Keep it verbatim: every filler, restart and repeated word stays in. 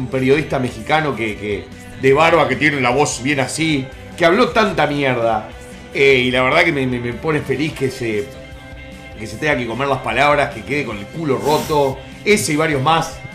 periodista mexicano que, que de barba, que tiene la voz bien así, que habló tanta mierda. Eh, y la verdad que me, me, me pone feliz que se, que se tenga que comer las palabras, que quede con el culo roto. Ese y varios más.